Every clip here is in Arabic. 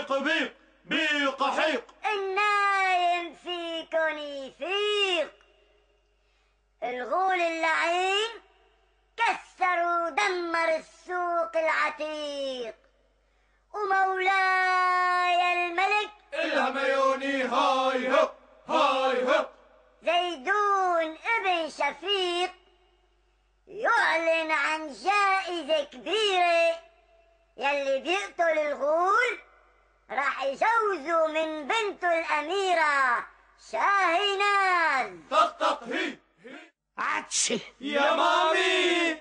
بيق بيق بيق حيق. النايم فيكن يفيق. الغول اللعين كسر ودمر السوق العتيق. ومولاي الملك الهميوني هاي هق هاي هق. زيدون ابن شفيق يعلن عن جائزة كبيرة. يلي بيقتل الغول راح يجوزه من بنته الأميرة شاهيناز. طق هي عتشي يا مامي.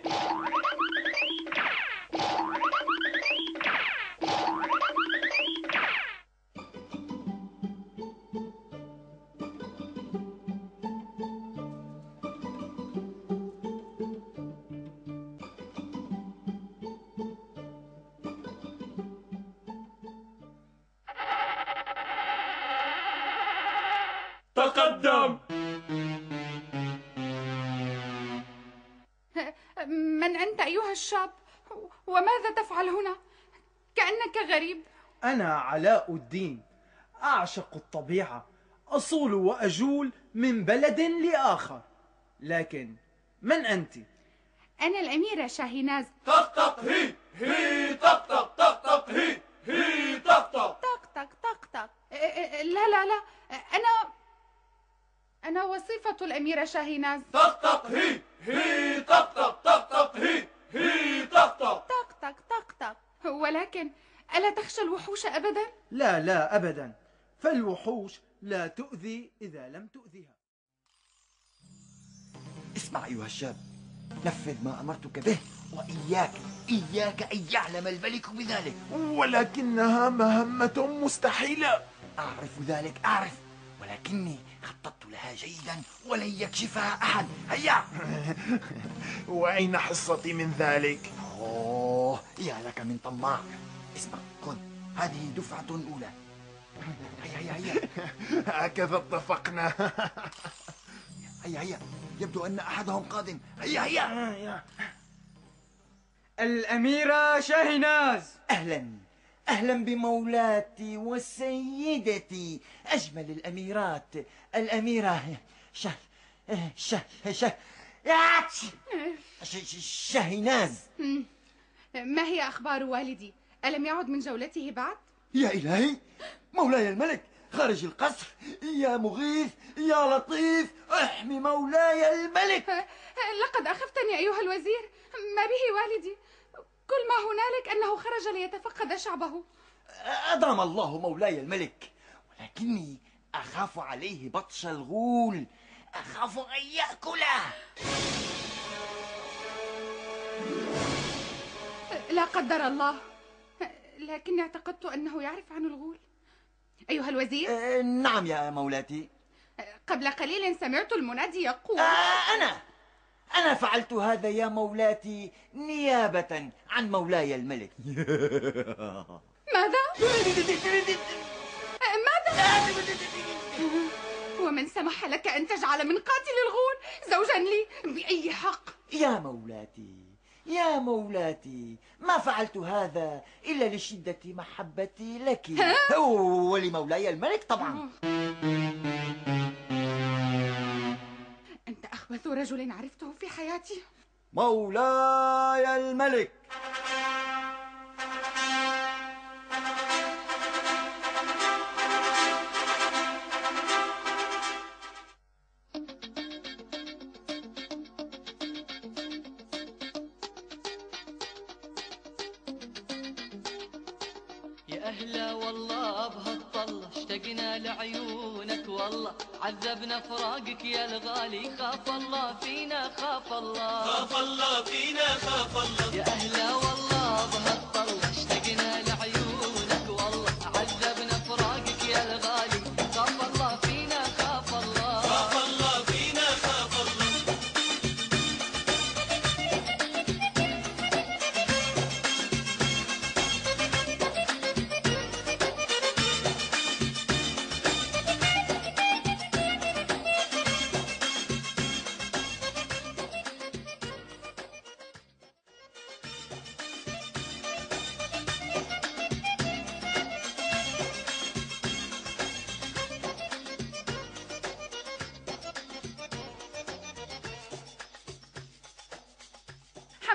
تقدم. من أنت أيها الشاب؟ وماذا تفعل هنا؟ كأنك غريب. أنا علاء الدين، أعشق الطبيعة، أصول وأجول من بلد لآخر. لكن من أنت؟ أنا الأميرة شاهيناز. طق هي طق هي طق. طق. لا أنا وصيفة الأميرة شاهيناز. طق هي طق هي طق. ولكن ألا تخشى الوحوش أبدا؟ لا أبدا، فالوحوش لا تؤذي إذا لم تؤذيها. اسمع أيها الشاب، نفذ ما أمرتك به، وإياك أن يعلم الملك بذلك. ولكنها مهمة مستحيلة. أعرف ذلك، ولكني خططت لها جيدا ولن يكشفها أحد. هيا. وأين حصتي من ذلك؟ أوه، يا لك من طماع. اسمع، خذ، هذه دفعة أولى. هيا. هكذا اتفقنا. هيا، يبدو أن أحدهم قادم. هيا. الأميرة شاهيناز. أهلا بمولاتي وسيدتي، أجمل الأميرات، الأميرة شاهيناز. ما هي أخبار والدي؟ ألم يعد من جولته بعد؟ يا إلهي، مولاي الملك خارج القصر. يا مغيث يا لطيف، احمي مولاي الملك. لقد أخفتني أيها الوزير. ما به والدي؟ كل ما هنالك أنه خرج ليتفقد شعبه. أدام الله مولاي الملك، ولكني أخاف عليه بطش الغول، أخاف أن يأكله. لا قدر الله، لكني اعتقدت أنه يعرف عن الغول. أيها الوزير. نعم يا مولاتي. قبل قليل سمعت المنادي يقول أنا فعلت هذا يا مولاتي نيابة عن مولاي الملك. ماذا؟ ومن سمح لك أن تجعل من قاتل الغول زوجا لي؟ بأي حق؟ يا مولاتي، ما فعلت هذا إلا لشدة محبتي لك ولمولاي الملك طبعا. أنت أخبث رجل عرفته في حياتي. مولاي الملك. يا أهلا والله بهالطلة، اشتقنا لعيونك والله، عذبنا فراقك يا الغالي، خاف الله فينا خاف الله، خاف الله فينا خاف الله. يا أهلا والله بهالطلة، اشتقنا لعيونك والله، عذبنا فراقك يا الغالي، خاف الله فينا خاف الله، خاف الله فينا خاف الله.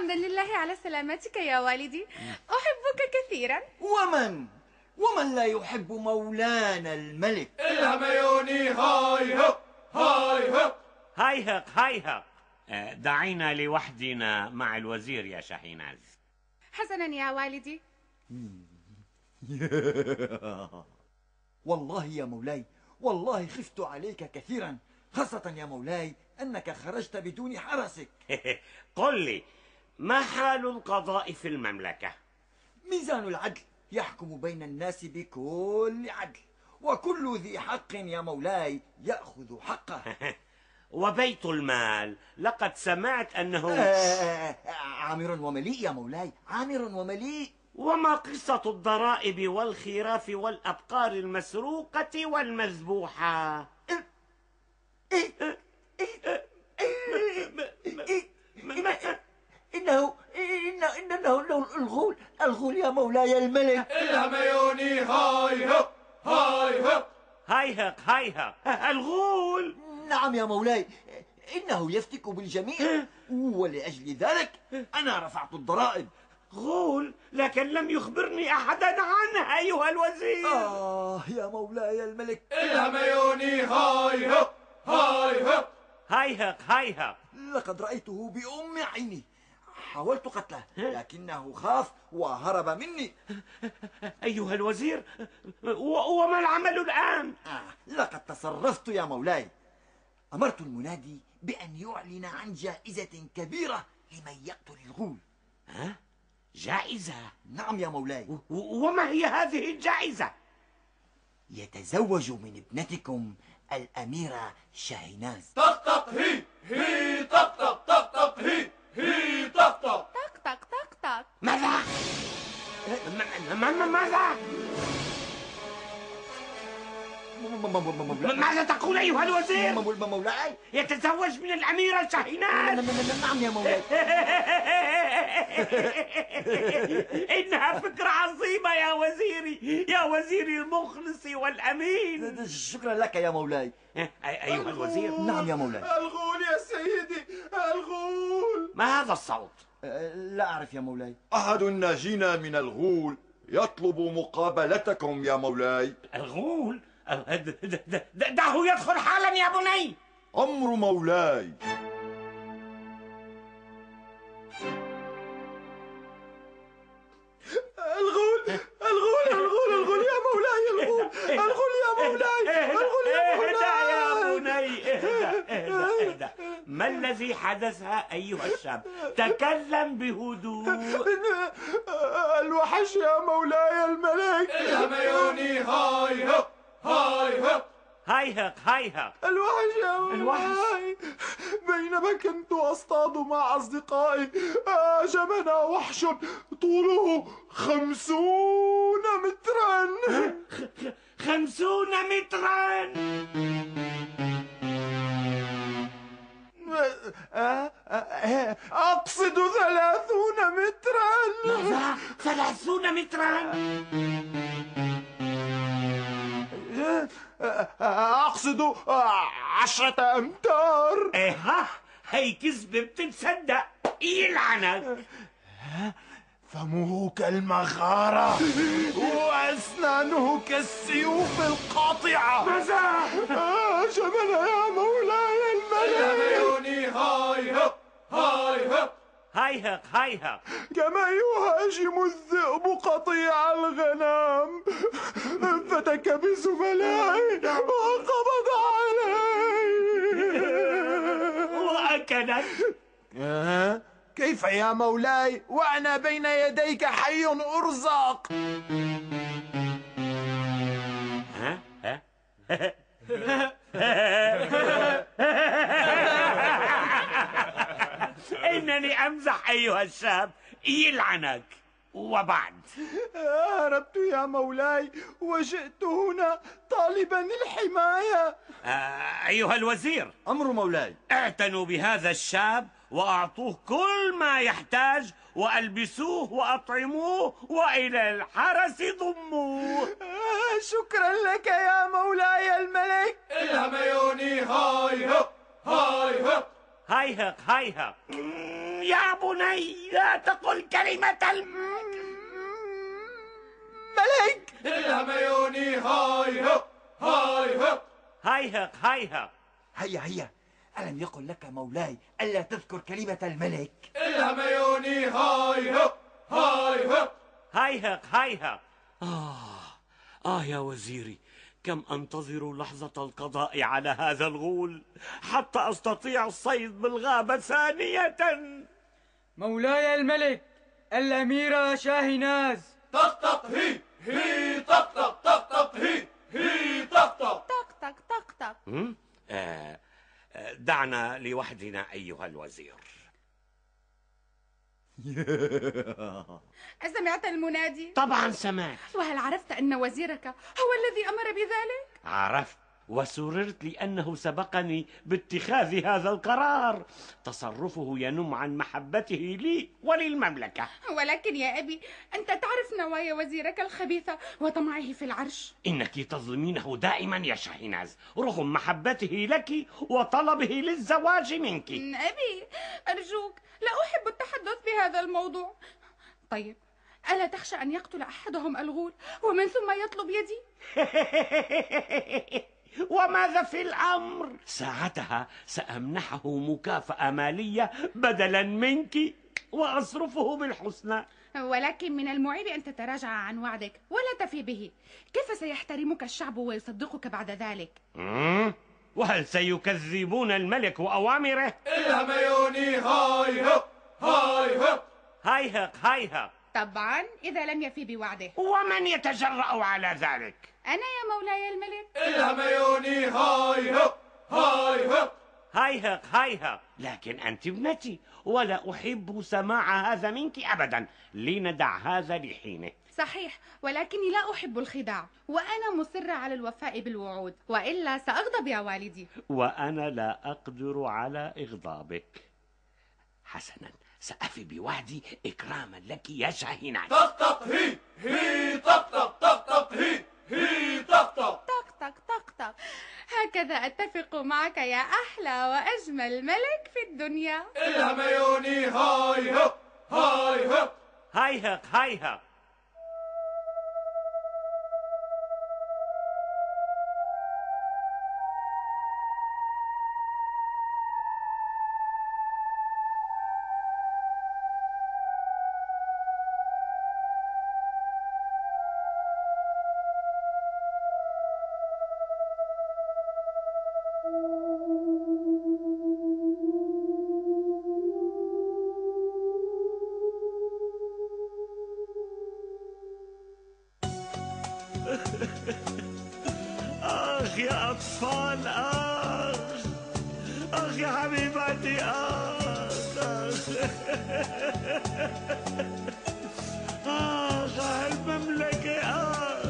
حمدا لله على سلامتك يا والدي، أحبك كثيرا. ومن لا يحب مولانا الملك؟ الهميوني هاي هب هاي هب. هيهق هيهق، دعينا لوحدنا مع الوزير يا شاهيناز. حسنا يا والدي. والله يا مولاي، والله خفت عليك كثيرا، خاصة يا مولاي أنك خرجت بدون حرسك. قل لي، ما حال القضاء في المملكة؟ ميزان العدل يحكم بين الناس بكل عدل، وكل ذي حق يا مولاي يأخذ حقه. وبيت المال، لقد سمعت أنه عامر ومليء يا مولاي، عامر ومليء. وما قصة الضرائب والخراف والأبقار المسروقة والمذبوحة؟ إنه الغول يا مولاي الملك. الهميوني هاي هب هاي هب. هيهق هيهق، الغول. نعم يا مولاي، إنه يفتك بالجميع، ولأجل ذلك أنا رفعت الضرائب. غول؟ لكن لم يخبرني أحدا عنه أيها الوزير. يا مولاي الملك. الهميوني هاي هب هاي هب. هيهق هيهق، لقد رأيته بأم عيني، حاولت قتله لكنه خاف وهرب مني. أيها الوزير، وما العمل الآن؟ لقد تصرفت يا مولاي، أمرت المنادي بأن يعلن عن جائزة كبيرة لمن يقتل الغول. جائزة؟ نعم يا مولاي. وما هي هذه الجائزة؟ يتزوج من ابنتكم الأميرة شاهيناز. طق طق هي طق طق طق طق هي طق طق. طق طق طق طق. ماذا؟ ماذا؟ ماذا تقول أيها الوزير؟ مولاي يتزوج من الأميرة شاهيناز. نعم يا مولاي. إنها فكرة عظيمة يا وزيري، يا وزيري المخلص والأمين. شكرا لك يا مولاي. أيها الوزير. نعم يا مولاي. الغول يا سيدي، الغول. ما هذا الصوت؟ لا أعرف يا مولاي. أحد الناجين من الغول يطلب مقابلتكم يا مولاي. الغول؟ دعه يدخل حالا يا بني. أمر مولاي. الغول يا مولاي، الغول يا مولاي، الغول يا مولاي. اهدأ يا بني، اهدأ. ما الذي حدث أيها الشاب؟ تكلم بهدوء. الوحش يا مولاي الملك. الهميوني هاي هب هاي هب. هيهق هيهق، الوحش يا مولاي. بينما كنت أصطاد مع أصدقائي هاجمنا وحش طوله 50 مترا. 50 مترا؟ أقصد 30 مترا. ماذا؟ 30 مترا؟ أقصد 10 أمتار. هي كذبة بتتصدق، يلعنك. فمه كالمغارة وأسنانه كالسيوف القاطعة. ماذا؟ هاجمنا يا مولاي الملك. الهميوني هاي هب هاي هب. هيهق هيهق، كما يهاجم الذئب قطيع الغنم، فتك بزملائي وقبض عليه وأكلك. كيف يا مولاي وأنا بين يديك حي أرزاق؟ إنني أمزح أيها الشاب، يلعنك. وبعد؟ هربت يا مولاي وجئت هنا طالبا الحماية. أيها الوزير. أمر مولاي. اعتنوا بهذا الشاب وأعطوه كل ما يحتاج، وألبسوه وأطعموه، وإلى الحرس ضموه. شكرا لك يا مولاي الملك. الهميوني هاي هب هاي هب. هيهق هيهق. يا بني لا تقل كلمة ملك. الهميوني هاي هق هاي هق هيهق هيهق. هيا ألم يقل لك مولاي ألا تذكر كلمة الملك؟ الهميوني هاي هق هاي هق هيهق هيهق. يا وزيري، كم أنتظر لحظة القضاء على هذا الغول حتى أستطيع الصيد بالغابة ثانية. مولاي الملك، الأميرة شاهناز. طق هي طق هي طق. دعنا لوحدنا أيها الوزير. أسمعت المنادي؟ طبعا سمعت. وهل عرفت أن وزيرك هو الذي أمر بذلك؟ عرفت وسررت لأنه سبقني باتخاذ هذا القرار. تصرفه ينم عن محبته لي وللمملكة. ولكن يا أبي، أنت تعرف نوايا وزيرك الخبيثة وطمعه في العرش. إنك تظلمينه دائما يا شاهناز رغم محبته لك وطلبه للزواج منك. أبي أرجوك، لا أحب التحدث بهذا الموضوع. طيب، ألا تخشى أن يقتل أحدهم الغول ومن ثم يطلب يدي؟ وماذا في الأمر؟ ساعتها سأمنحه مكافأة مالية بدلا منك وأصرفه بالحسنى. ولكن من المعيب أن تتراجع عن وعدك ولا تفي به. كيف سيحترمك الشعب ويصدقك بعد ذلك؟ وهل سيكذبون الملك وأوامره؟ الهميوني هاي هق هاي هق هيهق هيهق. طبعا إذا لم يفي بوعده. ومن يتجرأ على ذلك؟ أنا يا مولاي الملك. الهميوني هاي هق هاي هق. هيهق هيهق. لكن أنت ابنتي ولا أحب سماع هذا منك أبدا. لندع هذا لحينه. صحيح، ولكني لا أحب الخداع، وأنا مصرة على الوفاء بالوعود، وإلا سأغضب يا والدي. وأنا لا أقدر على إغضابك. حسنا، سأفي بوعدي إكراما لك يا شاهناز. طق هي طق هي طق. هكذا أتفق معك يا أحلى وأجمل ملك في الدنيا. الهميوني هاي هق هاي هق. هيهق هيهق. آخ يا أطفال، آخ يا حبيباتي، آخ هالمملكة،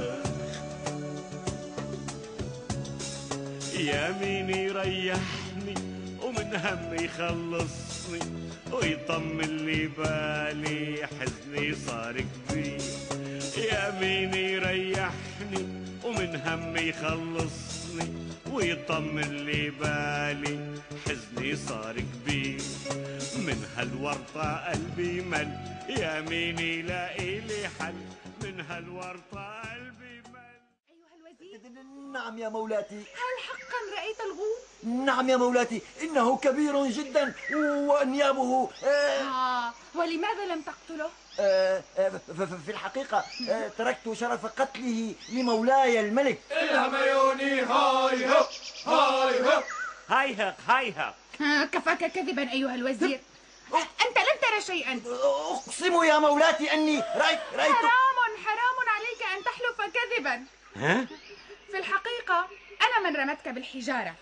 يا مين يريحني ومن هم يخلصني ويطمن لي بالي، حزني صار كبير. يا مين يريحني ومن هم يخلصني ويطمن لي بالي، حزني صار كبير. من هالورطة قلبي مل، يا مين يلاقي لي حل، من هالورطة قلبي مل. أيها الوزير، نعم يا مولاتي. هل حقا رأيت الغول؟ نعم يا مولاتي، إنه كبير جدا وأنيابه ولماذا لم تقتله؟ في الحقيقة تركت شرف قتله لمولاي الملك. الهميوني هاي هق هاي هق. هيهق هيهق. كفاك كذبا أيها الوزير، أنت لم ترى شيئا. أقسم يا مولاتي أني رأيت حرام عليك أن تحلف كذبا. في الحقيقة أنا من رمتك بالحجارة.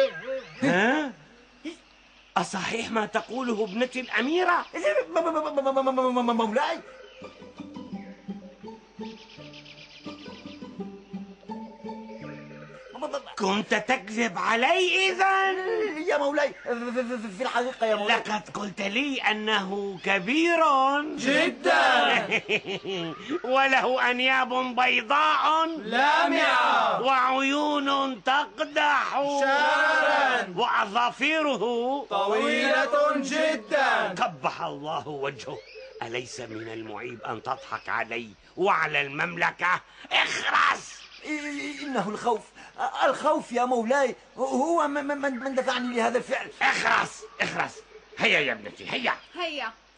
أصحيح ما تقوله ابنتي الأميرة؟ مولاي، كنت تكذب علي إذا؟ يا مولاي في الحقيقة يا مولاي لقد قلت لي أنه كبير جدا وله أنياب بيضاء لامعة وعيون تقدح شررا وأظافره طويلة جدا. قبح الله وجهه. أليس من المعيب أن تضحك علي وعلى المملكة؟ اخرس. إنه الخوف يا مولاي هو من دفعني لهذا الفعل. اخرس. هيا يا ابنتي هيا. هيا